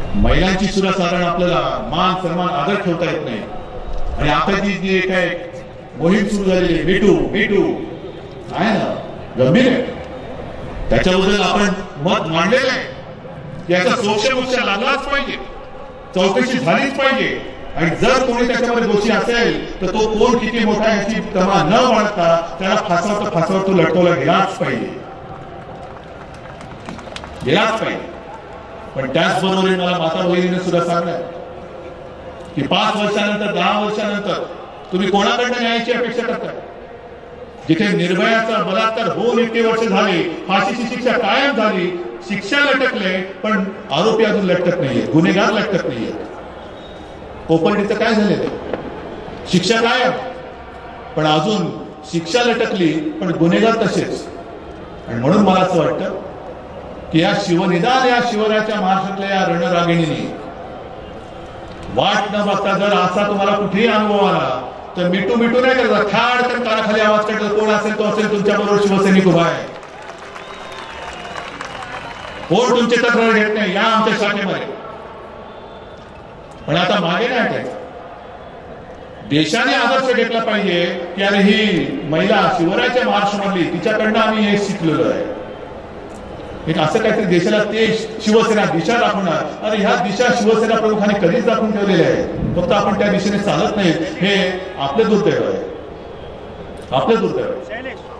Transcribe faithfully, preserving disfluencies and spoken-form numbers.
महिलांची सुद्धा साधारण आपल्याला मान सन्मान आदर ठेवता येत नाही। आणि आता जी जी काय मोहीम सुरू झालेली आहे मीटू मीटू आहे ना, गंभीर आहे, त्याच्याबद्दल आपण मत मांडलेलं आहे की याचा सोक्ष लागलाच पाहिजे, चौकशी झालीच पाहिजे। आणि जर कोणी त्याच्यामध्ये दोषी असेल तर तो कोण किती मोठा याची तमा न बाळगता त्याला फासावर फासावर तो लटकवला गेलाच पाहिजे गेलाच पाहिजे। पण त्याचबरोबर मला माता भगिनीने सुद्धा सांगलं की पाच वर्षानंतर दहा वर्षानंतर तुम्ही कोणाकडनं न्यायाची अपेक्षा करताय? जिथे निर्भयाचा बलात्कार होऊन इतके वर्ष झाले, फाशीची शिक्षा कायम झाली, शिक्षा लटकले, पण आरोपी अजून लटकत नाहीये, गुन्हेगार लटकत नाहीये। कोपर्डीचं काय झाले? शिक्षा कायम, पण अजून शिक्षा लटकली, पण गुन्हेगार तसेच। आणि म्हणून मला असं वाटतं की या शिवनिदान या शिवरायाच्या महाराष्ट्रातल्या या रणरागिणीने वाट न बघता जर असा तुम्हाला कुठेही अनुभव आला तर मिटू मिटू नाही करता, खाडकन कानाखाली आवाज काढला, कोण असेल तो असेल तुमच्या बरोबर शिवसैनिक उभा आहे, कोण तुमची तक्रार घेत नाही, या आमच्या शाखेमध्ये। पण आता मागे नाही हटायचं, देशाने आदर्श घेतला पाहिजे की अरे ही महिला शिवरायाच्या महाराष्ट्रामधली, तिच्याकडनं आम्ही हे शिकलेलो आहे। एक असं काहीतरी देशाला ते शिवसेना दिशा दाखवणार, अरे ह्या दिशा शिवसेना प्रमुखांनी कधीच दाखवून ठेवलेल्या आहेत, फक्त आपण त्या दिशेने चालत नाही, हे आपलं दुर्दैव आहे, आपलं दुर्दैव आहे।